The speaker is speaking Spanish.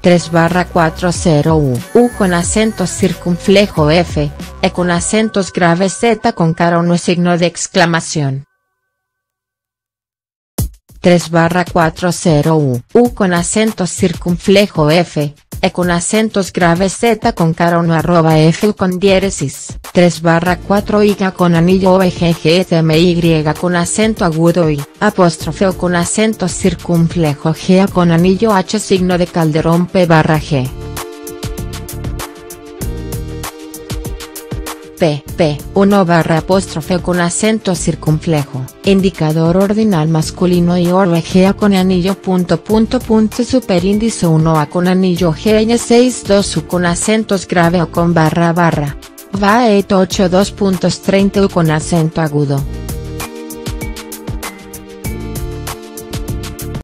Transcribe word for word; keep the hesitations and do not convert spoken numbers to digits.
tres barra cuarenta U, U con acento circunflejo F, E con acentos graves Z con cara uno signo de exclamación. tres barra cuarenta U, U con acento circunflejo F, E con acentos graves Z con cara uno arroba F con diéresis, tres barra cuatro Y con anillo O E G G T M Y con acento agudo I, apóstrofe O con acento circunflejo G A con anillo H signo de Calderón P barra G. P, P, uno barra apóstrofe con acento circunflejo, indicador ordinal masculino y O R G A con anillo punto punto punto superíndice uno A con anillo G N seis dos U con acentos grave O con barra barra, V A E T ocho dos punto treinta U con acento agudo.